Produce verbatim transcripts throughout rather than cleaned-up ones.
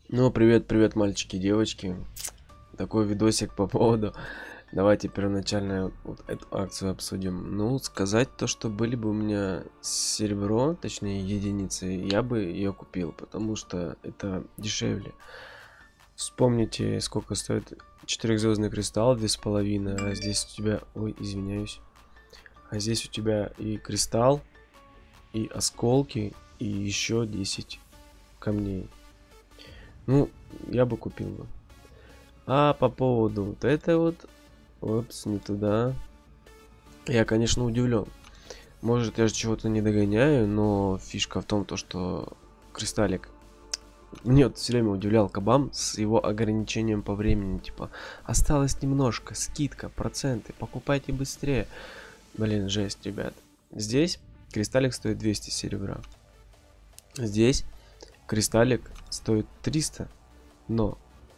Ну, привет, привет, мальчики, девочки. Такой видосик по поводу. Давайте первоначально вот эту акцию обсудим. Ну, сказать то, что были бы у меня серебро, точнее единицы, я бы ее купил, потому что это дешевле. Вспомните, сколько стоит четырехзвездный кристалл, две с половиной, а здесь у тебя, ой, извиняюсь, а здесь у тебя и кристалл, и осколки, и еще десять камней. Ну, я бы купил бы. А по поводу вот этой вот, опс, не туда. Я, конечно, удивлен. Может, я же чего-то не догоняю, но фишка в том, то, что кристаллик. Мне вот все время удивлял Кабам с его ограничением по времени. Типа, осталось немножко, скидка, проценты, покупайте быстрее. Блин, жесть, ребят. Здесь кристаллик стоит двести серебра. Здесь кристаллик стоит триста. Но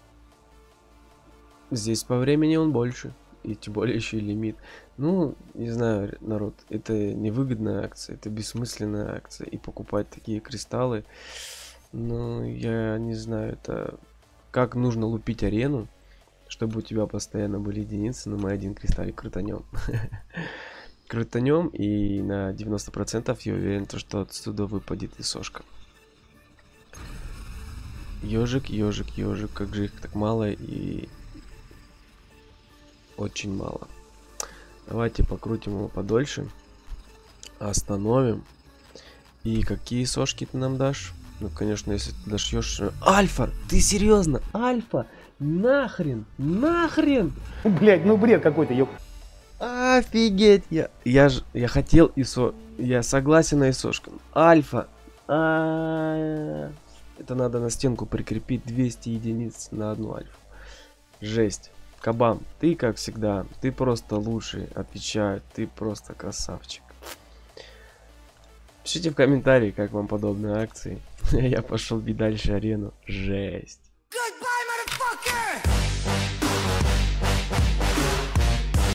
здесь по времени он больше. И тем более еще и лимит. Ну, не знаю, народ, это невыгодная акция, это бессмысленная акция. И покупать такие кристаллы, ну, я не знаю, это как нужно лупить арену, чтобы у тебя постоянно были единицы, но мы один кристаллик крутанем. Крутанем, и на девяносто процентов я уверен, что отсюда выпадет и сошка. Ежик, ежик, ежик, как же их так мало и очень мало. Давайте покрутим его подольше. Остановим. И какие сошки ты нам дашь? Ну, конечно, если ты дошьешь... Альфа! Ты серьезно? Альфа! Нахрен! Нахрен! Блять, ну бред какой-то, ёп. Офигеть! Я, я ж... Я хотел ИСО... Я согласен на ИСОшку. Альфа! А-а-а. Это надо на стенку прикрепить двести единиц на одну альфу. Жесть. Кабам, ты как всегда, ты просто лучший, отвечаю, ты просто красавчик. Пишите в комментарии, как вам подобные акции. Я пошел бить дальше арену. Жесть.